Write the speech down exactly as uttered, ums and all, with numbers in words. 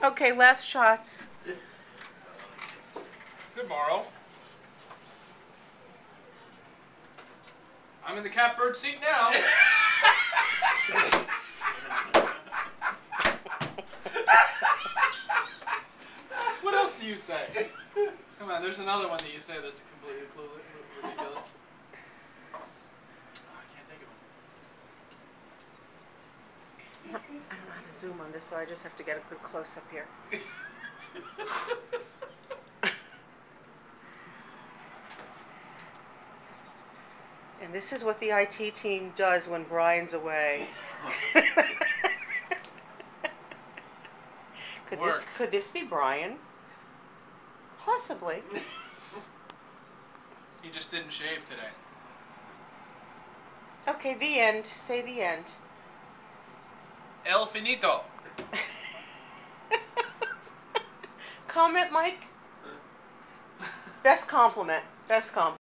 Okay, last shots. Good morrow. I'm in the catbird seat now. What else do you say? Come on, there's another one that you say that's completely ridiculous. Oh, I can't think of I don't know how to zoom on this, so I just have to get a good close up here. And this is what the I T team does when Brian's away. Could Work. this could this be Brian? Possibly. He just didn't shave today. Okay, the end. Say the end. El finito. Comment, Mike? Best compliment. Best compliment.